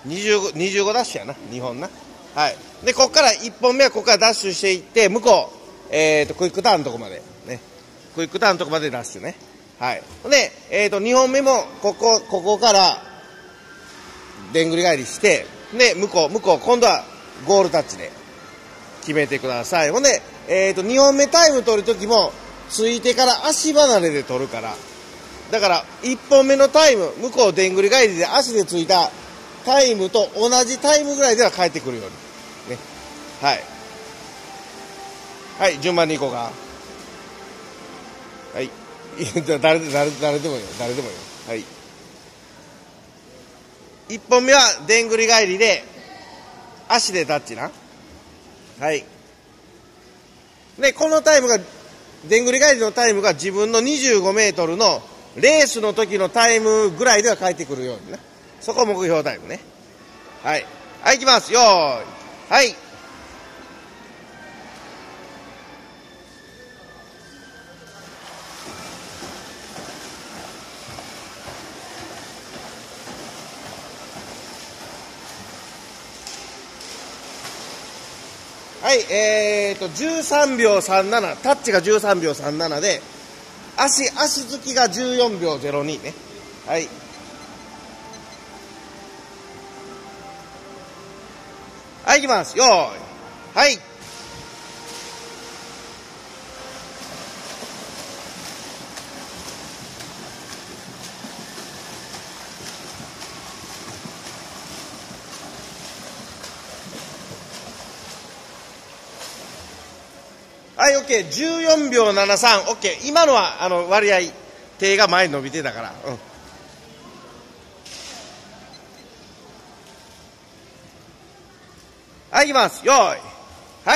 25ダッシュやな、2本な。はい。で、こっから1本目はここからダッシュしていって、向こう、クイックターンのとこまで。ね。クイックターンのとこまでダッシュね。はい。で、2本目も、ここから、でんぐり返りして、で、向こう、今度はゴールタッチで決めてください。ほんで、2本目タイム取るときも、ついてから足離れで取るから、だから、1本目のタイム、向こうでんぐり返りで足でついたタイムと同じタイムぐらいでは帰ってくるように。ね。はい。はい、順番に行こうか。はい。誰でもいいよ。誰でもいいよ。はい。1本目はでんぐり返りで、足でタッチな。はい。で、このタイムが、でんぐり返りのタイムが自分の25メートルのレースの時のタイムぐらいでは帰ってくるようにな。そこ目標タイムね。はい。はい、行きます。よーい。はい。はい、13秒37、タッチが13秒37で、足突きが14秒02ね。はい。はい、行きます。よーい。はい。はい、オッケー。14秒73。オッケー。今のは、割合、手が前に伸びてたから。うん。はい、行きます。よーい。はい。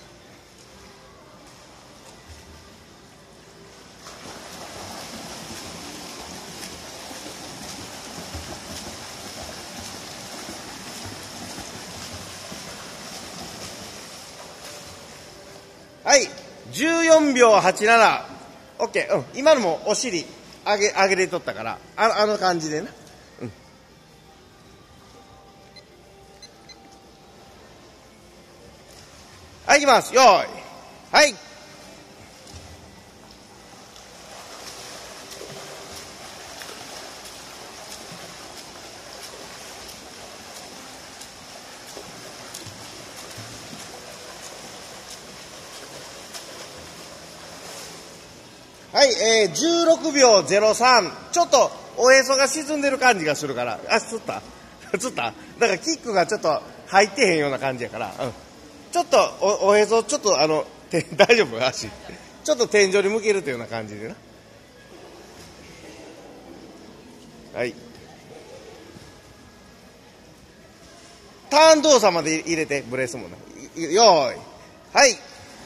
はい。14秒87。オッケー。うん。今のもお尻、上げれとったから、あの感じでな。うん。はい、行きます。よーい。はい。はい、16秒03。ちょっと、おへそが沈んでる感じがするから。あ、つったつっただからキックがちょっと入ってへんような感じやから。うん。ちょっと、おへそ、ちょっと大丈夫足。ちょっと天井に向けるというような感じでな。はい。ターン動作まで入れて、ブレスもな。よーい。はい。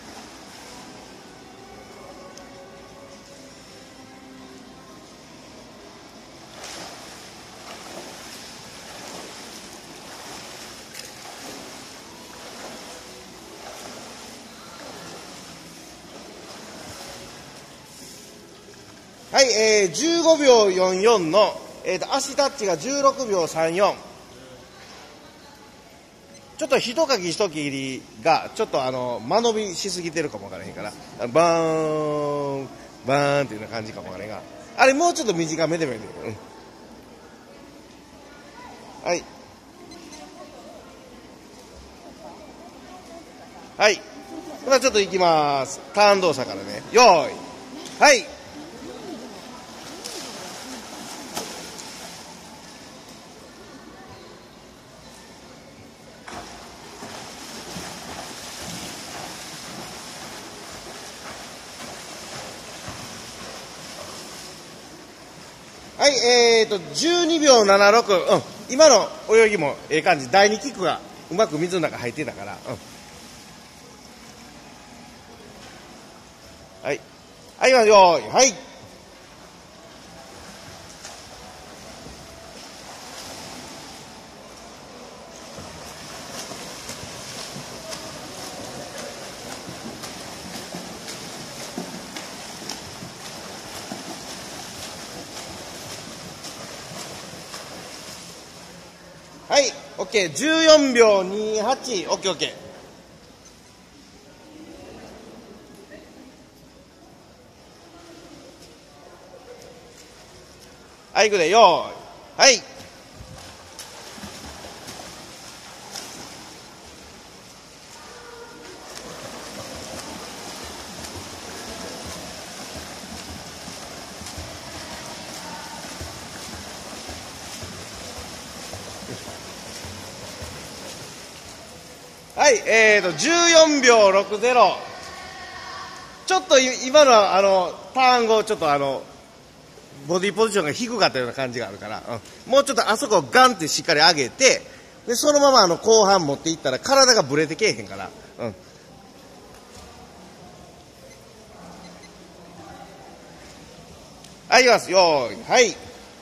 はい、15秒44の、足タッチが16秒34。ちょっと一かき一切りが、ちょっと間延びしすぎてるかもわからへんから、バーン、バーンっていうような感じかもわからへんが、あれもうちょっと短めでもいいね。うん。はい。はい。ではちょっと行きます。ターン動作からね。よーい。はい。はい、12秒76。うん。今の泳ぎもええ感じ。第2キックがうまく水の中入ってたから。うん。はい。はい、よーい。はい。 はい、オッケー、14秒28、オッケーオッケー。はい、いくで、よーい。はい。はい、14秒60。ちょっと今のターン後、ちょっとボディポジションが低かったような感じがあるから、もうちょっとあそこをガンってしっかり上げて、で、そのまま後半持っていったら体がブレてけえへんから、はい、いきます。よーい、はい。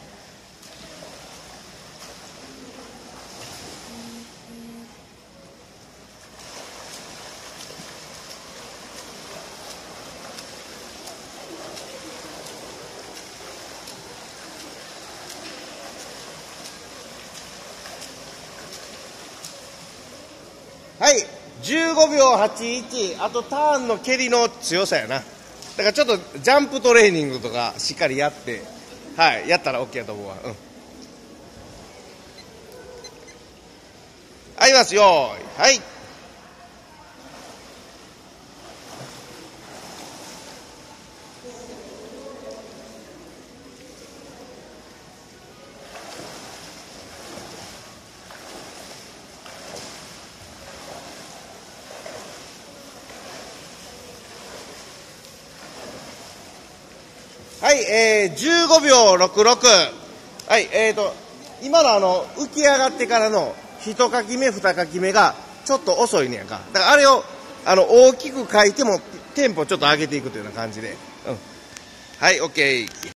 はい、15秒81、あとターンの蹴りの強さやな。だからちょっとジャンプトレーニングとかしっかりやって、はい、やったら OK やと思うわ。はい、いきます。よーい、はい。はい、15秒66。はい、今の浮き上がってからの1かき目、2かき目がちょっと遅いねやんか。だからあれを、大きく書いてもテンポちょっと上げていくというような感じで。はい、OK。